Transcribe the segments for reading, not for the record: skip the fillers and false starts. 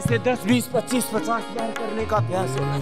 से 10, 20, 25, 50 बार करने का अभ्यास होना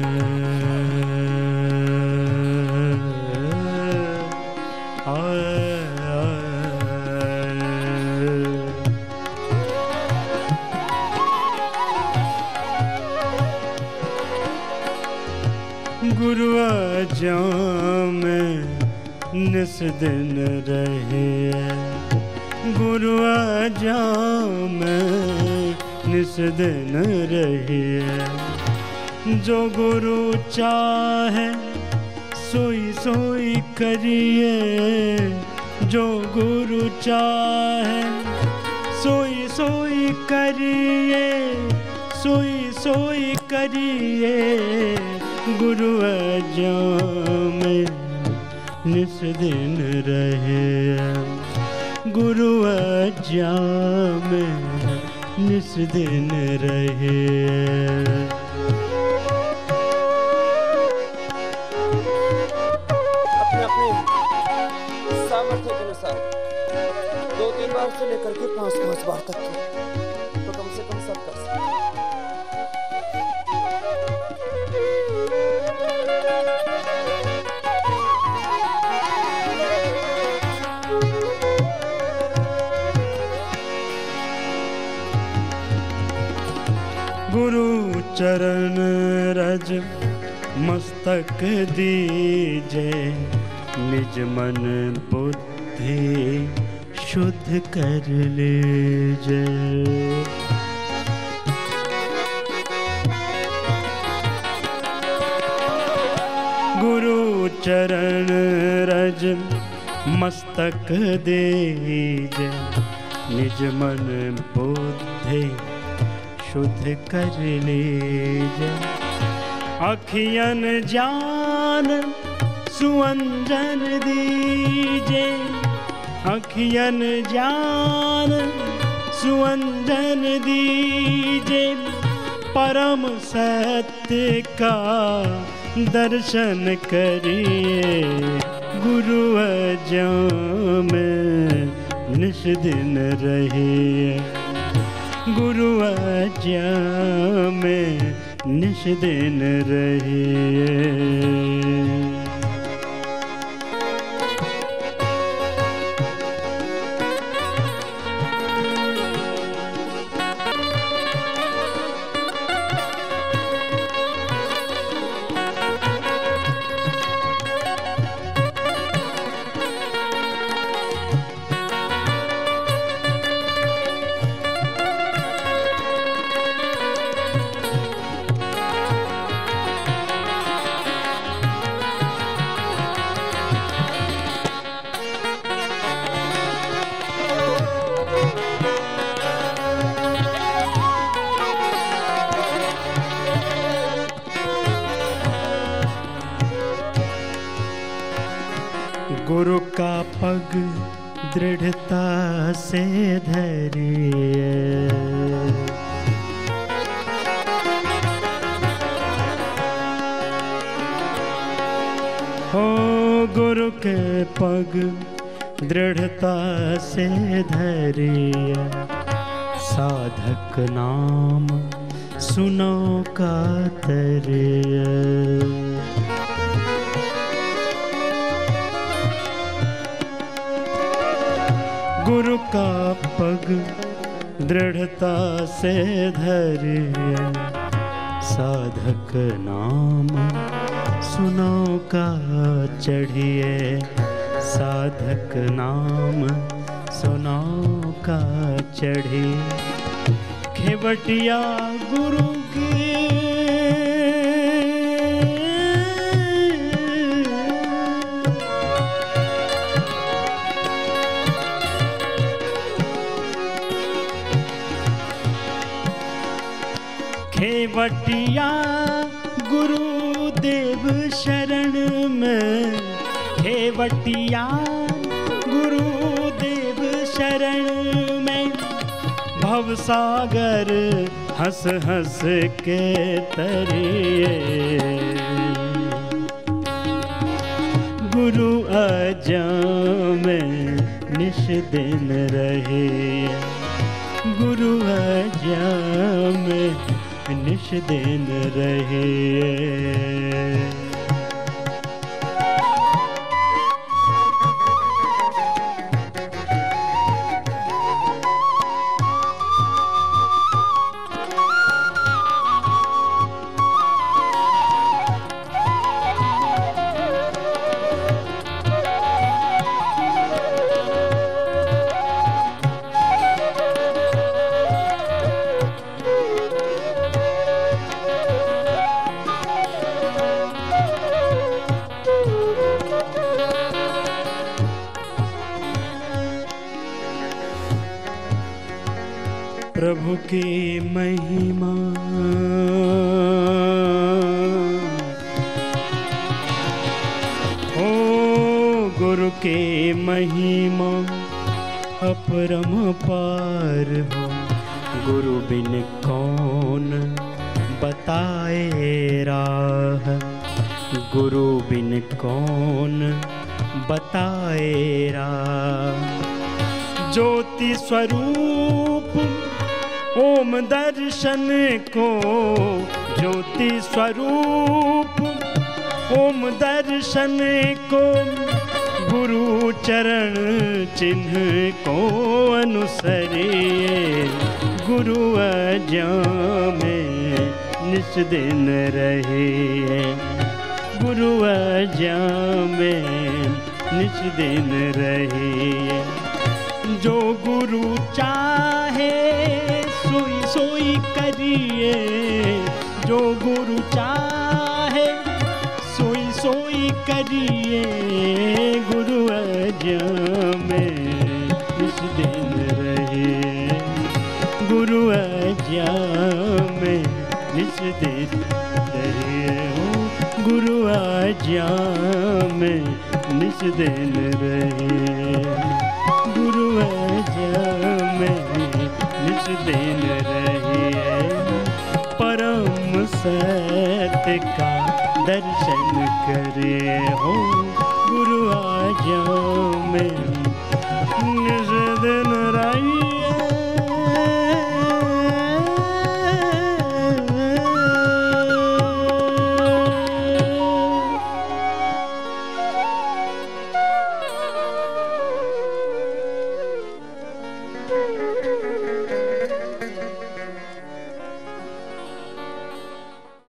चाहिए। गुरु आजाम निस दिन रहे, गुरु आजाम निस दिन रहे। जो गुरु चाहे सोई सोई करिए, जो गुरु चाहे सोई सोई करिए, सोई सोई करिए। गुरु आजाम निस दिन रहे, गुरु आजाम निस दिन रहे। अपने अपने सामर्थ्य के अनुसार 2-3 बार से लेकर के 5-5 बार तक तो कम से कम सब कर सकते। गुरु चरण रज मस्तक दीजे, निज मन बुद्धि शुद्ध कर लीजे। गुरु चरण रज मस्तक दीजे, निज मन बुद्धि शुद्ध कर लीजे। अखियन जान सुअंजन दीजे, अखियन जान सुअंजन दीजे। परम सत्य का दर्शन करिए, गुरु आजाम निस दिन रहिए, गुरु आजाम निस दिन रहिए। गुरु का पग दृढ़ता से धरिए, हो गुरु के पग दृढ़ता से धरिए। साधक नाम सुनो का तरिए, गुरु का पग दृढ़ता से धरिए। साधक नाम सुनो का चढ़िए, साधक नाम सुनो का चढ़िए। खेवटिया गुरु की खेवटिया गुरुदेव शरण में, खेवटिया गुरुदेव शरण में। भवसागर हंस हंस के तरिए, गुरु आजाम निस दिन रहे, गुरु आज्ञा में निश दिन रहे। प्रभु की महिमा हो, गुरु की महिमा अपरम पार हो। गुरु बिन कौन बताए राह, गुरु बिन कौन बताए राह। ज्योति स्वरूप ओम दर्शन को, ज्योति स्वरूप ओम दर्शन को, गुरु चरण चिन्ह को अनुसरिए। गुरु आज्ञा में निस दिन रहिए, गुरु आज्ञा में निस दिन रहिए। जो गुरु चाहे सोई सोई करिए, जो गुरु चाहे सोई सोई करिए। गुरु आज्ञा में निस दिन रहिए, गुरु आज्ञा में निस दिन रहिए। गुरु आज्ञा में निस दिन रहिए, गुरु आज्ञा में निस दिन रहिए। परम सत्य का दर्शन करे हो, गुरु आज्ञा में निस दिन रहिए।